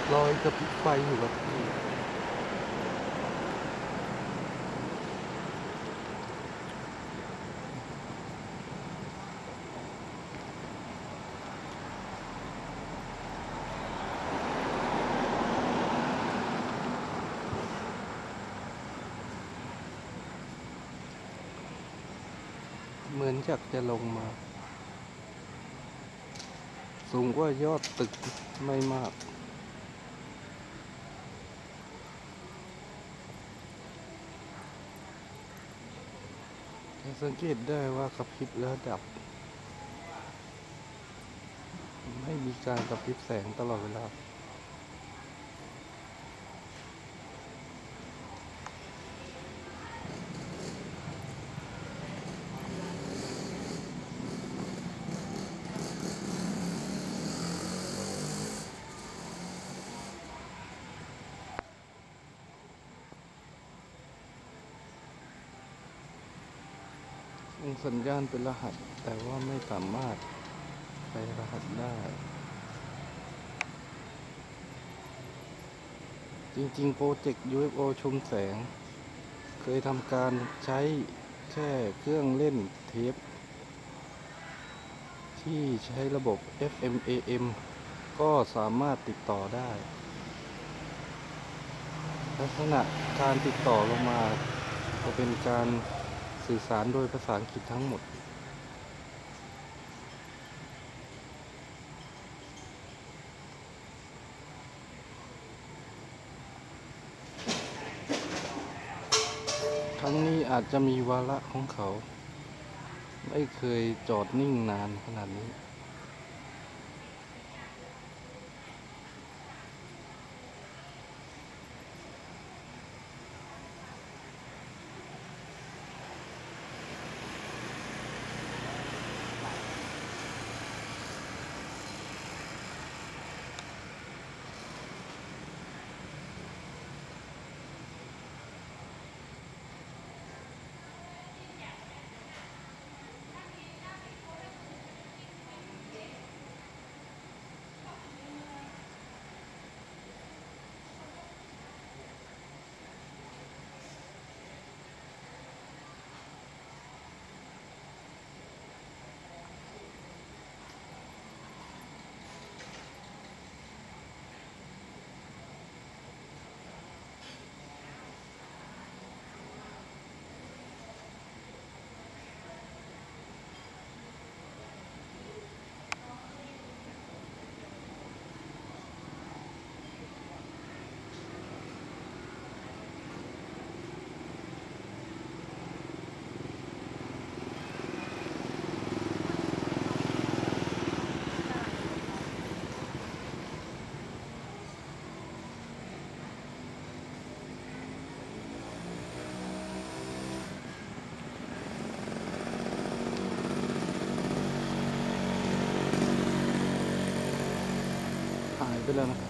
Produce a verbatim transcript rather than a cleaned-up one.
รอยกระพริบไฟอยู่ครับพี่เหมือนจากจะลงมาสูงกว่ายอดตึกไม่มากสังเกตได้ว่ากระพริบแล้วดับไม่มีการกระพริบแสงตลอดเวลาสัญญาณเป็นรหัสแต่ว่าไม่สามารถไปรหัสได้จริงๆโปรเจกต์ ยู เอฟ โอ ชมแสงเคยทำการใช้แค่เครื่องเล่นเทปที่ใช้ระบบ เอฟ เอ็ม เอ เอ็ม ก็สามารถติดต่อได้ลักษณะการติดต่อลงมาจะเป็นการสื่อสารโดยภาษาอังกฤษทั้งหมดทั้งนี้อาจจะมีวาระของเขาไม่เคยจอดนิ่งนานขนาดนี้หายไปแล้วนะ